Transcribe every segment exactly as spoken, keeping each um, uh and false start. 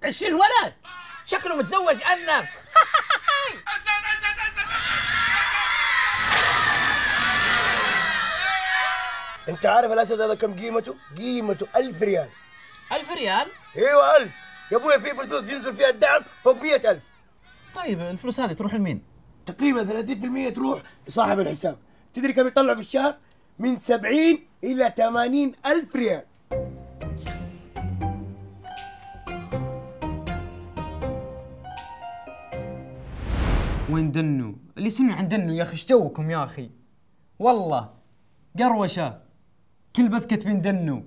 عشرين ولد؟ شكله متزوج أرنب. انت عارف الاسد هذا كم قيمته؟ قيمته ألف ريال. ألف ريال؟ ايوه ألف يا ابويا. في بثوث ينزل فيها الدعم فوق مئة ألف. طيب الفلوس هذه تروح لمين؟ تقريبا ثلاثين بالمئة تروح لصاحب الحساب. تدري كم يطلع في الشهر؟ من سبعين إلى ثمانين ألف ريال. وين دنو؟ اللي يسمع عن دنو يا اخي، ايش جوكم يا اخي؟ والله قروشه كل بث كاتبين دنو.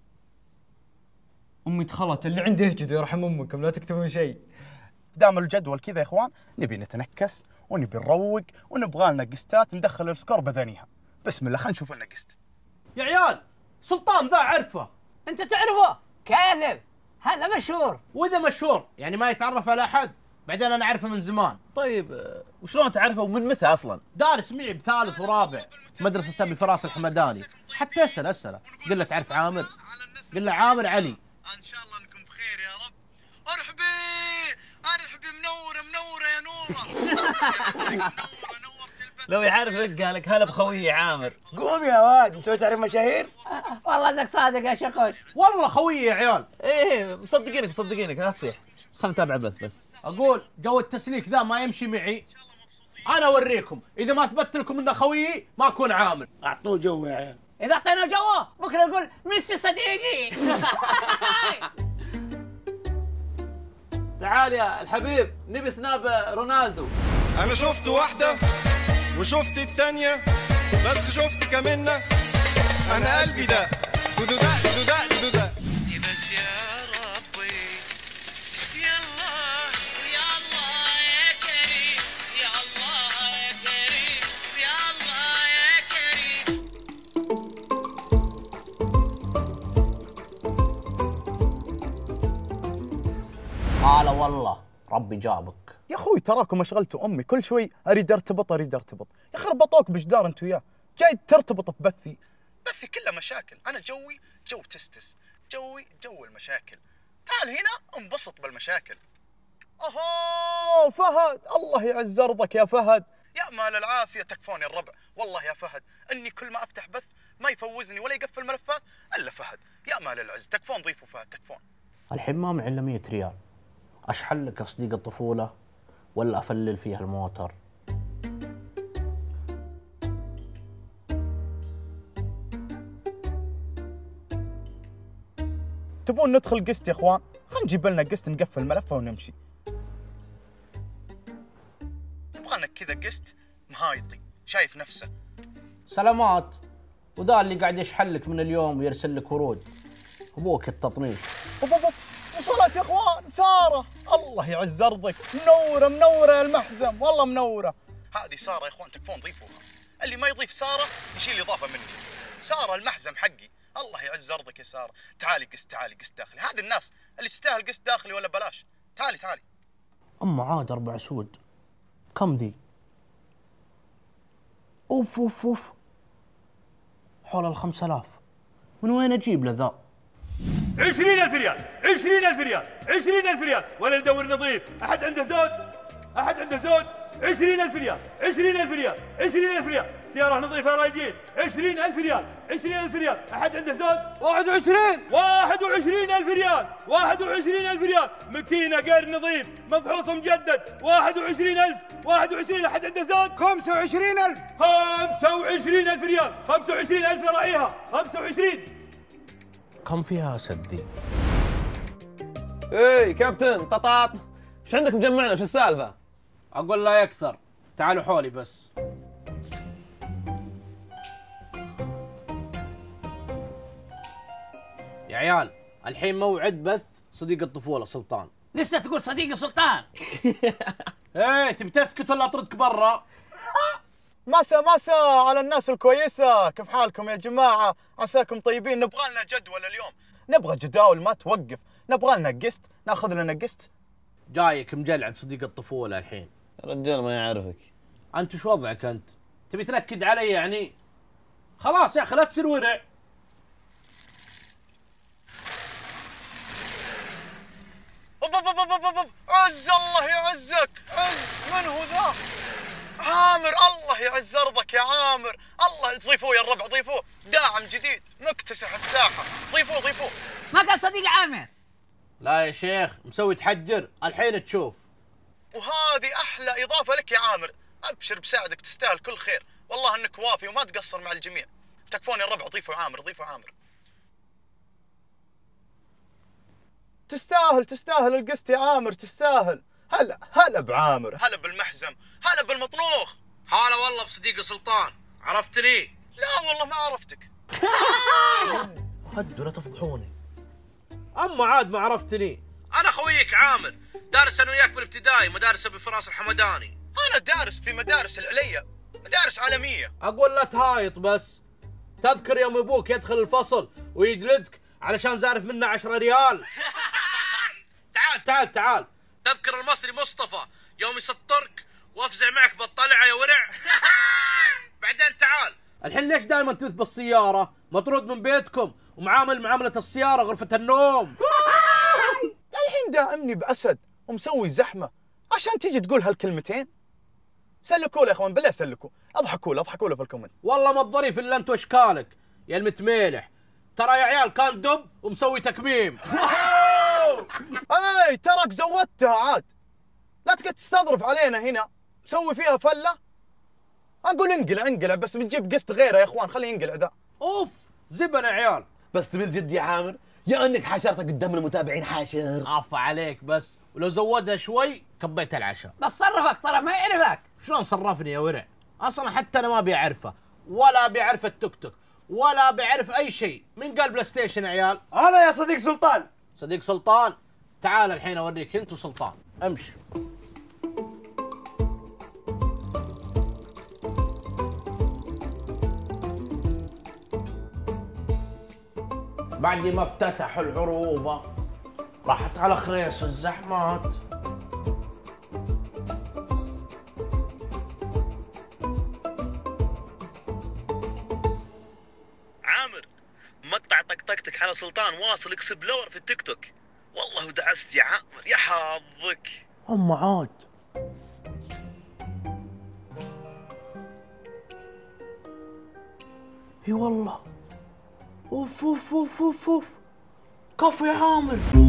امي دخلت اللي عنده يهجد يرحم امكم، لا تكتبون شيء. دام الجدول كذا يا اخوان، نبي نتنكس ونبي نروق ونبغى لنا قستات ندخل السكور بدنيها. بسم الله خلينا نشوف لنا قست. يا عيال سلطان ذا عرفه. أنت تعرفه؟ كاذب، هذا مشهور. وإذا مشهور يعني ما يتعرف على أحد؟ بعدين أنا أعرفه من زمان. طيب وشلون تعرفه ومن متى أصلا؟ دارس معي بثالث ورابع مدرسة أبي فراس الحمداني. حتى أسأل أسأله قل له تعرف عامر؟ قل له عامر علي. ان شاء الله انكم بخير يا رب. ارحبي ارحبي منوره منوره يا نوره. لو يعرف قال لك هلا بخويي عامر. قوم يا واد، مسوي تعرف مشاهير؟ والله انك صادق يا شقوش. والله خويي يا عيال. ايه مصدقينك مصدقينك، لا تصيح. خلنا نتابع بث بس. اقول جو التسليك ذا ما يمشي معي. انا اوريكم اذا ما اثبت لكم انه خويي ما اكون عامر. اعطوه جو يا عيال. إذا أعطينا جوه بكرة نقول ميسي صديقي. تعال يا الحبيب نبي سناب رونالدو. انا شفت واحدة وشفت التانية بس شفت كمنة. انا قلبي ده دودو ده دودو ده دودو ده. بس يا ربي يا الله يا الله يا كريم يا الله يا كريم يا الله يا كريم. هلا والله ربي جابك. يا اخوي تراكم اشغلتوا امي، كل شوي اريد ارتبط اريد ارتبط. يا اخي ربطوك بجدار انت وياه، جاي ترتبط في بثي. بثي كله مشاكل، انا جوي جو تستس، جوي جو المشاكل. تعال هنا انبسط بالمشاكل. اهو فهد، الله يعز ارضك يا فهد. يا مال العافيه تكفون يا الربع، والله يا فهد اني كل ما افتح بث ما يفوزني ولا يقفل ملفات الا فهد. يا مال العز تكفون، ضيفوا فهد تكفون. الحين ما معي الا مية ريال، اشحن لك صديق الطفوله ولا افلل فيها الموتر؟ تبون ندخل قسط يا اخوان؟ خلينا نجيب لنا قسط نقفل ملفه ونمشي. يبغى لك كذا قسط مهايطي شايف نفسه. سلامات. وذا اللي قاعد يشحن لك من اليوم ويرسل لك ورود ابوك التطنيش. أوب أوب أوب. وصلت يا اخوان ساره، الله يعز ارضك، منوره منوره يا المحزم، والله منوره. هذه ساره يا اخوان تكفون ضيفوها، اللي ما يضيف ساره يشيل اضافه مني. ساره المحزم حقي، الله يعز ارضك يا ساره. تعالي قسط تعالي قسط داخلي، هذه الناس اللي تستاهل قسط داخلي ولا بلاش. تعالي تعالي. اما عاد اربع سود كم ذي؟ اوف اوف اوف حول الخمس آلاف. من وين اجيب له ذا؟ عشرين ألف ريال، عشرين ألف ريال، عشرين ألف ريال، ولا ندور نظيف. أحد عنده زود؟ أحد عنده زود؟ عشرين ألف ريال، عشرين ألف ريال، عشرين ألف ريال، سيارة نظيفة رايجين، عشرين ألف ريال، عشرين ألف ريال، أحد عنده زود؟ واحد وعشرين، واحد وعشرين ألف ريال، واحد وعشرين ألف ريال، ماكينة غير نظيف، مفحوص مجدد، واحد وعشرين ألف، واحد وعشرين، أحد عنده زود؟ خمسة وعشرين ألف، خمسة وعشرين ألف ريال، خمسة وعشرين ألف راعيها، خمسة وعشرين. كم فيها اسد ذي؟ ايه كابتن ططاط، ايش عندك مجمعنا؟ وش السالفه؟ اقول لا يكثر، تعالوا حولي بس. يا عيال الحين موعد بث صديق الطفوله سلطان. لسه تقول صديقي سلطان؟ ايه تبي تسكت ولا اطردك برا؟ مسا مسا على الناس الكويسة، كيف حالكم يا جماعة؟ عساكم طيبين. نبغى لنا جدول اليوم، نبغى جداول ما توقف، نبغى لنا قسط، ناخذ لنا قسط. جايك مجلعد صديق الطفولة الحين. يا رجال ما يعرفك. أنت وش وضعك أنت؟ تبي تنكد علي يعني؟ خلاص يا أخي لا تصير ورع. أوب أوب عز الله يعزك. عز من هو ذا؟ عامر، الله يعز ارضك يا عامر. الله ضيفوه يا الربع، ضيفوه، داعم جديد مكتسح الساحه، ضيفوه ضيفوه. ما كان صديق عامر. لا يا شيخ، مسوي تحجر، الحين تشوف. وهذه احلى اضافه لك يا عامر، ابشر بساعدك، تستاهل كل خير، والله انك وافي وما تقصر مع الجميع. تكفون يا الربع، ضيفوا عامر، ضيفوا عامر. تستاهل تستاهل القسط يا عامر، تستاهل. هلا هلا بعامر، هلا بالمحزم، هلا بالمطنوخ. هلا والله بصديق سلطان، عرفتني؟ لا والله ما عرفتك. هدوا لا تفضحوني. اما عاد ما عرفتني، انا خويك عامر، دارس انا وياك بالابتدائي، مدارس ابي فراس الحمداني. انا دارس في مدارس العليا، مدارس عالميه. اقول لا تهايط بس. تذكر يوم ابوك يدخل الفصل ويجلدك علشان زارف منا عشرة ريال؟ تعال تعال تعال. تذكر المصري مصطفى يوم يسطرك وافزع معك بالطلعه يا ورع؟ بعدين تعال. الحين ليش دائما تلف بالسياره؟ مطرود من بيتكم ومعامل معامله السياره غرفه النوم. الحين دائمني باسد ومسوي زحمه عشان تيجي تقول هالكلمتين. سلكوا له يا اخوان، بالله سلكوا، اضحكوا له اضحكوا له في الكومنت. والله ما الظريف الا انت واشكالك يا المتميلح. ترى يا عيال كان دب ومسوي تكميم. اي تراك زودتها عاد، لا تقعد تستظرف علينا هنا، مسوي فيها فله. اقول انقلع انقلع، بس بنجيب قسط غيره يا اخوان، خليه ينقلع ذا. اوف زبن يا عيال. بس بالجد يا عامر، يا انك حاشرتك قدام المتابعين حاشر. عفا عليك بس، ولو زودها شوي كبيت العشاء. بس صرفك ترى ما يعرفك. شلون صرفني يا ورع؟ اصلا حتى انا ما بيعرفه، ولا بيعرف التوك توك، ولا بيعرف اي شيء. من قال بلاي ستيشن يا عيال؟ انا يا صديق سلطان. صديق سلطان، تعال الحين اوريك انت وسلطان. امشي. بعد ما افتتحوا العروبة راحت على خريص الزحمات. عامر، مقطع طقطقتك على سلطان واصل اكسبلور في التيك توك، والله ودعست يا عامر، يا حظك. أم عاد اي والله. اوف اوف اوف اوف اوف. كفو يا عامر.